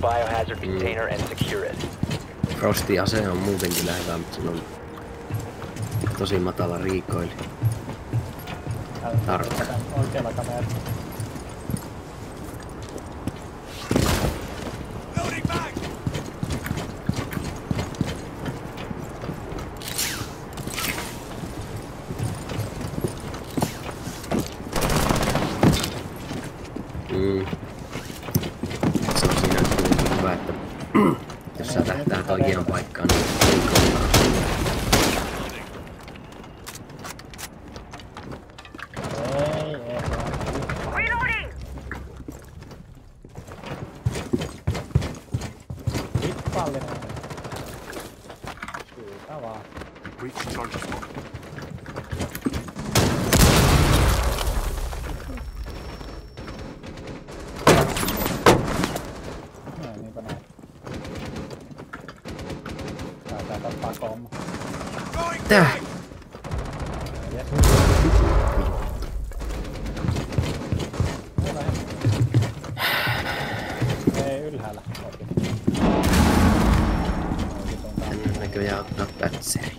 biohazard container and secure it. Frostin ase on muuten kyllä hyvä, mutta sillä on tosi matala riikoili. Tarkka. Oikealla kameralla. Se on siinä kuitenkin hyvä, että jos sä tähtäät oikeaan paikkaan, niin ei kohtaa. Reloading! Hippallinen. Syytä vaan. Breach charge spot. Niinpä näin. Tää tappaa komma. Tää! Jes. Ei ylhäällä. Tän näköjään ottaa pätseri.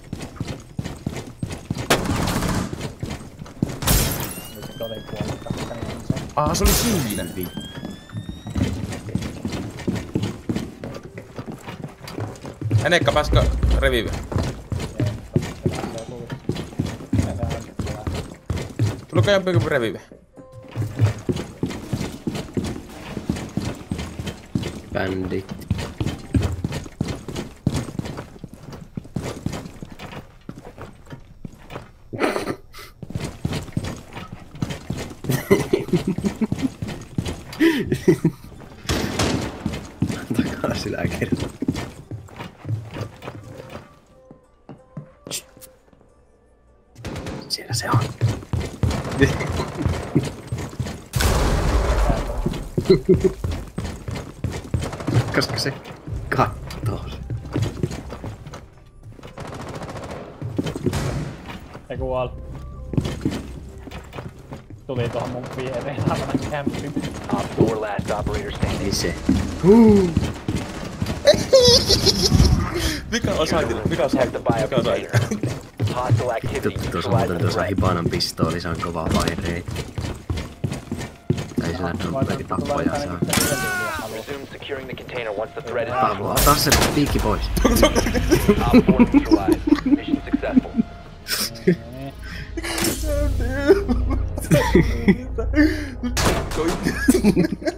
Nyt se oli puolesta. Se oli siinä. Enekka, pääskö reviive? Tuliko jompikin reviive? Bandit. Takaisin lääkäri. Siellä se on. Koska se kattoo se. Se kuoli. Tuli tohon mun viereen saamana kämppin. Op 4 last operator standing. Niin se. Mikä on saitilla? Protect the bio container. Hostile activity. Tuossa muuten tuossa Hibanan pistooli, se on kovaa vaireet. Tai sillä dumperi tappoja saa. Resume securing the container once the threat is Pablo, ota se piikki pois. Op 4 neutralized. Mission successful. Koitti.